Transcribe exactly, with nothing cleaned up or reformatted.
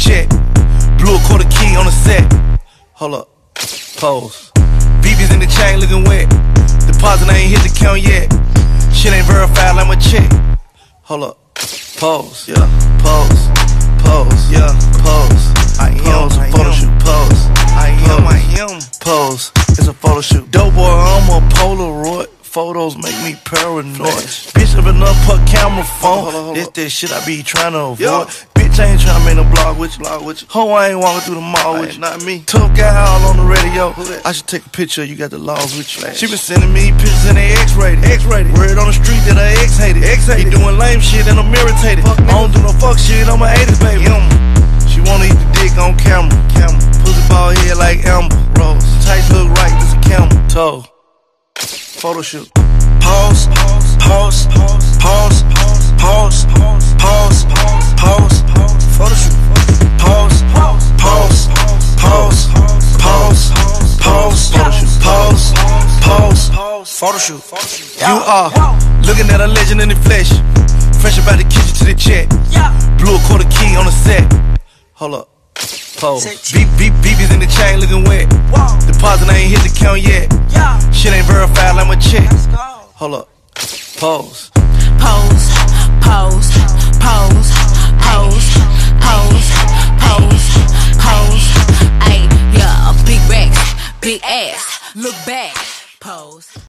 jet. Blew a quarter key on the set. Hold up, pose. B B's in the chain looking wet. Deposit I ain't hit the count yet. Shit ain't verified like my check. Hold up, pose, yeah, pose, pose, yeah, pose. I am a photo shoot, pose. I am, I am, pose. It's a photo shoot. Dope boy, I'm a Polaroid. Photos make me paranoid. Bitch up enough per camera phone. Hold on, hold on. This that shit I be trying to avoid. Yo. Bitch, I ain't trying to make no blog with you. Blog with you. Ho, I ain't walking through the mall with you. Not me. Tough guy all on the radio. I should take a picture. You got the laws with you. Flash. She been sending me pictures and they X-rated. X-rated. Word on the street that I X-hated. X-hated. He doing lame shit and I'm irritated. Fuck I don't do no fuck shit. I'm a eighties baby. Yum. She wanna eat the dick on camera. Camera. Pussy ball head like Amber Rose. Tight look right. This a camel toe. Photo shoot. Pause, pause, pause, pause, pause, pause, pause, photo shoot. Pause, pause, pause, pause, pause, photo shoot. Pause, pause, photo shoot. You are looking at a legend in the flesh. Fresh about the kitchen to the check. Blew a quarter key on the set. Hold up. Pose. B B's in the chain looking wet. Deposit I ain't hit the count yet. Shit ain't verified like my check. Hold up. Pose. Pose. Pose. Pose. Pose. Pose. Pose. Pose. Ayy, yeah, big racks, big ass. Look back. Pose.